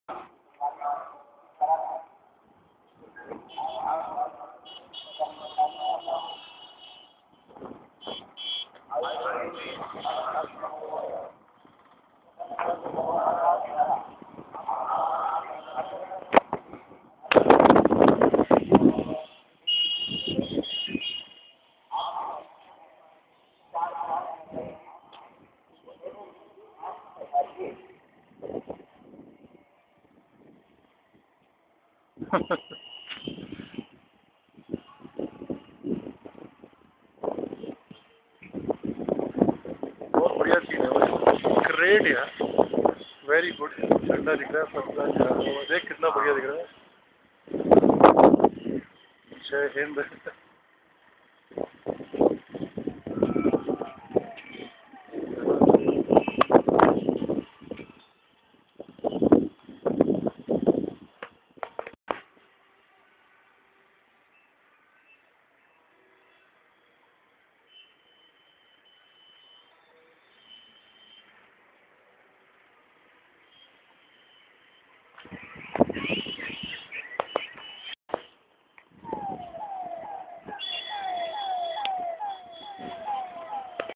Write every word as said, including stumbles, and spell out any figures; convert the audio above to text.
बहुत बढ़िया चीज़ है भाई, ग्रेट यार, वेरी गुड। ठंडा दिख रहा है, सबका देख कितना बढ़िया दिख रहा है। जय हिंद।